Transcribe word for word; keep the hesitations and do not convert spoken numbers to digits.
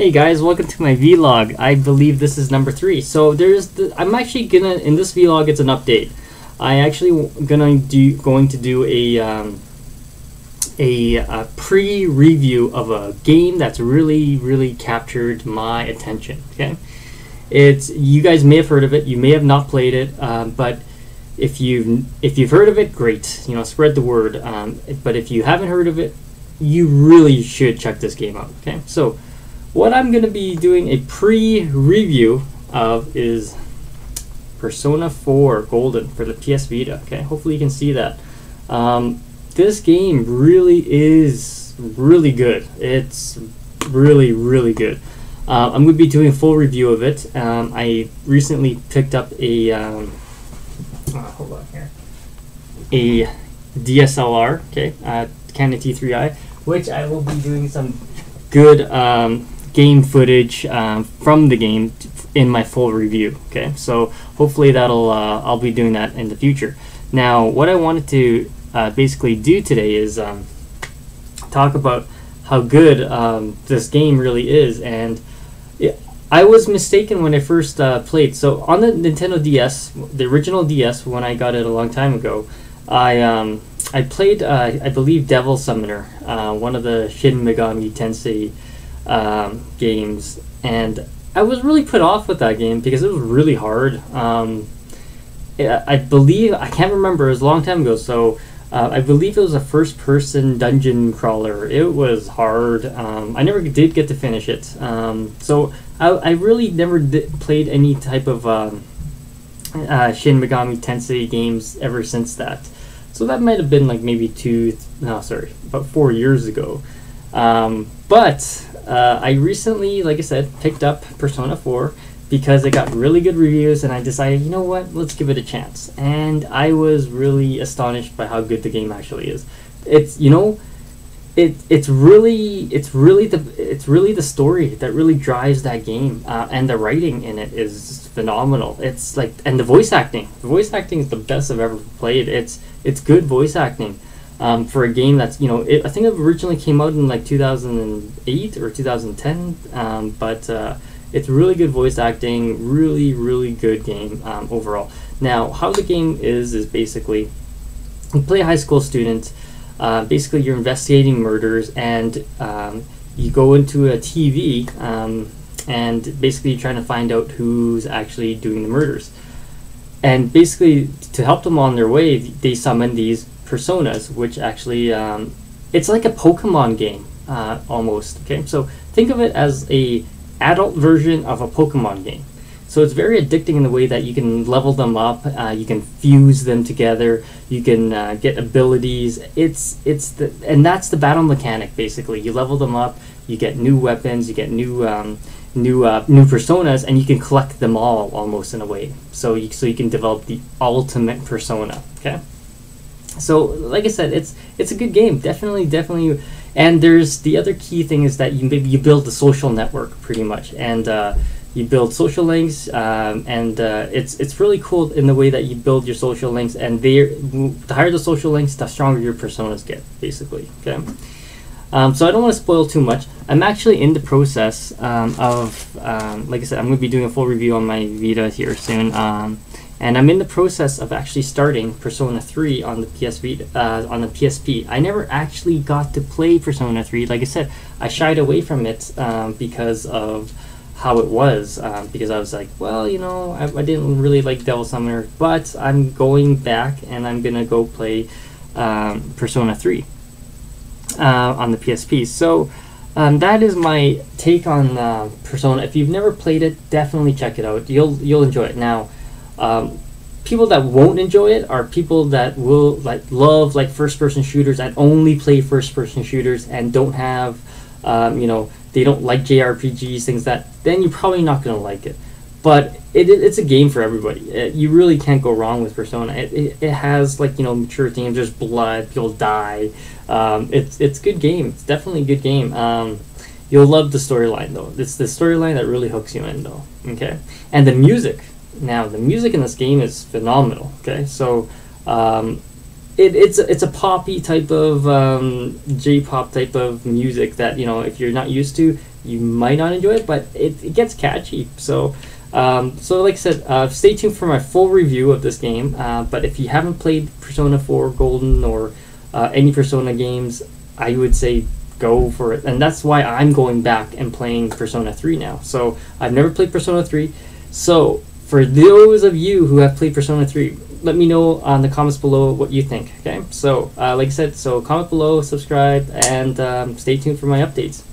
Hey guys, welcome to my vlog. I believe this is number three. So there's the, I'm actually gonna, in this vlog it's an update. I actually gonna do going to do a um, a, a pre-review of a game that's really really captured my attention. Okay, it's you guys may have heard of it, you may have not played it, um, but if you've if you've heard of it, great. You know, spread the word. Um, but if you haven't heard of it, you really should check this game out. Okay, so what I'm going to be doing a pre-review of is Persona four Golden for the P S Vita. Okay, hopefully you can see that. Um, this game really is really good. It's really really good. Uh, I'm going to be doing a full review of it. Um, I recently picked up a um, uh, hold on here a D S L R, okay, uh, Canon T three I, which I will be doing some good um, game footage um, from the game in my full review. Okay, so hopefully that'll uh, I'll be doing that in the future. Now, what I wanted to uh, basically do today is um, talk about how good um, this game really is, and it, I was mistaken when I first uh, played. So on the Nintendo D S, the original D S, when I got it a long time ago, I um, I played uh, I believe Devil Summoner, uh, one of the Shin Megami Tensei um, games, and I was really put off with that game because it was really hard. Um, I believe, I can't remember, it was a long time ago, so uh, I believe it was a first-person dungeon crawler. It was hard. Um, I never did get to finish it. Um, so I, I really never did, played any type of um, uh, Shin Megami Tensei games ever since that. So that might have been like maybe two, no, sorry, about four years ago. Um, but uh, I recently, like I said, picked up Persona four because it got really good reviews, and I decided, you know what, let's give it a chance. And I was really astonished by how good the game actually is. It's, you know, it it's really it's really the it's really the story that really drives that game, uh, and the writing in it is phenomenal. It's like, and the voice acting, the voice acting is the best I've ever played. It's it's good voice acting. Um, for a game that's, you know, it, I think it originally came out in like two thousand eight or two thousand ten, um, but uh, it's really good voice acting, really, really good game um, overall. Now, how the game is, is basically, you play a high school student, uh, basically you're investigating murders, and um, you go into a T V, um, and basically you're trying to find out who's actually doing the murders. And basically, to help them on their way, they summon these personas, which actually um, it's like a Pokemon game uh, almost. Okay, so think of it as a adult version of a Pokemon game. So it's very addicting in the way that you can level them up, uh, you can fuse them together, you can uh, get abilities. It's it's the and that's the battle mechanic basically. You level them up, you get new weapons, you get new um, new uh, new personas, and you can collect them all almost in a way. So you so you can develop the ultimate persona. Okay. So, like I said, it's it's a good game, definitely, definitely. And there's the other key thing is that you maybe you build the social network pretty much, and uh, you build social links, um, and uh, it's it's really cool in the way that you build your social links. And they the higher the social links, the stronger your personas get, basically. Okay. Um, so I don't want to spoil too much. I'm actually in the process um, of, um, like I said, I'm going to be doing a full review on my Vita here soon. Um, And I'm in the process of actually starting Persona three on the P S Vita, uh, on the P S P. I never actually got to play Persona three. Like I said, I shied away from it um, because of how it was. Um, because I was like, well, you know, I, I didn't really like Devil Summoner, but I'm going back and I'm gonna go play um, Persona three uh, on the P S P. So um, that is my take on uh, Persona. If you've never played it, definitely check it out. You'll you'll enjoy it. Now, Um, people that won't enjoy it are people that will like love like first-person shooters and only play first-person shooters and don't have, um, you know, they don't like J R P Gs, things that. Then you're probably not gonna like it. But it, it it's a game for everybody. It, you really can't go wrong with Persona. It, it it has like, you know, mature themes. There's blood. People die. Um, it's it's a good game. It's definitely a good game. Um, you'll love the storyline though. It's the storyline that really hooks you in though. Okay, and the music. Now, the music in this game is phenomenal. Okay, so um, it, it's it's a poppy type of um, J-pop type of music that, you know, if you're not used to, you might not enjoy it, but it, it gets catchy. So, um, so like I said, uh, stay tuned for my full review of this game. Uh, but if you haven't played Persona four Golden or uh, any Persona games, I would say go for it. And that's why I'm going back and playing Persona three now. So I've never played Persona three. So for those of you who have played Persona three, let me know on the comments below what you think. Okay, so uh, like I said, so comment below, subscribe, and um, stay tuned for my updates.